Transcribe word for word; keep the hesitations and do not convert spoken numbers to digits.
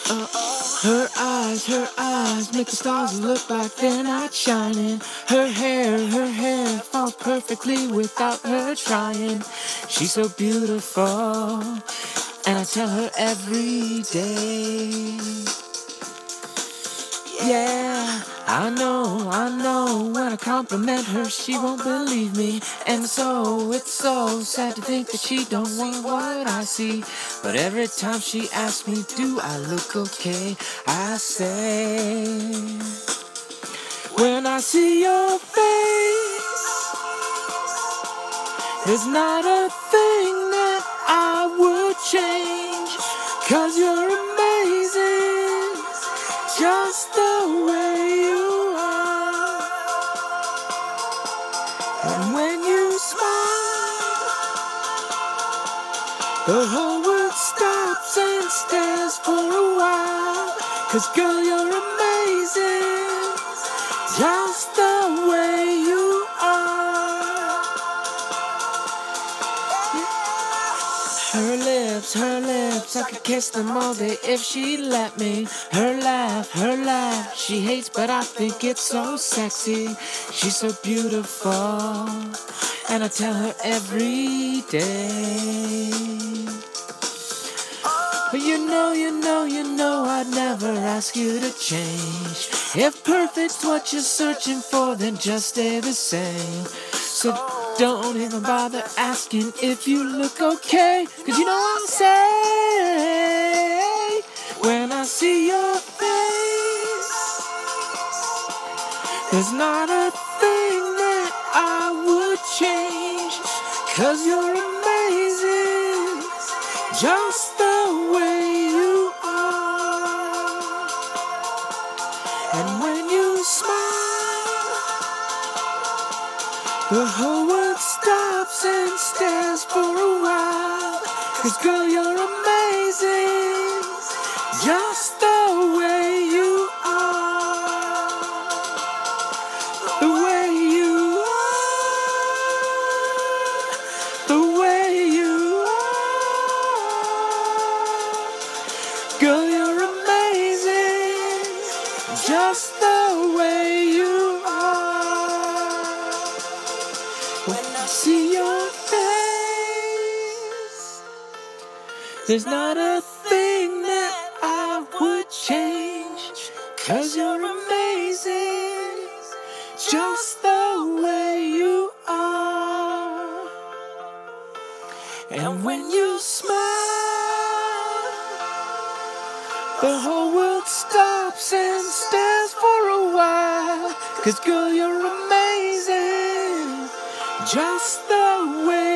Uh, her eyes, her eyes make the stars look like they're not shining. Her hair, her hair falls perfectly without her trying. She's so beautiful, and I tell her every day. Yeah, I know, I know, when I compliment her, she won't believe me. And so, it's so sad to think that she don't want what I see. But every time she asks me, do I look okay, I say, when I see your face, there's not a thing that I would change. 'Cause you're amazing, just the way you are. And when you smile, the whole world stops and stares for a while. 'Cause girl, you're amazing, just the way you are. Her lips, her lips, I could kiss them all day if she'd let me. Her laugh, her laugh, she hates but I think it's so sexy. She's so beautiful, and I tell her every day. But you know, you know, you know I'd never ask you to change. If perfect's what you're searching for, then just stay the same. So don't even bother asking if you look okay. 'Cause you know I'll say, when I see your face, there's not a thing that I would change. 'Cause you're amazing, just the way you are. And when you smile, the whole world stops and stares for a while. 'Cause girl, you're amazing, just the way you are. The way you are. The way you are. Girl, you're amazing, just the way you are. When I see your face, there's not a thing that I would change. 'Cause you're amazing, just the way you are. And when you smile, the whole world stops and stares for a while. 'Cause girl, you're amazing, just the way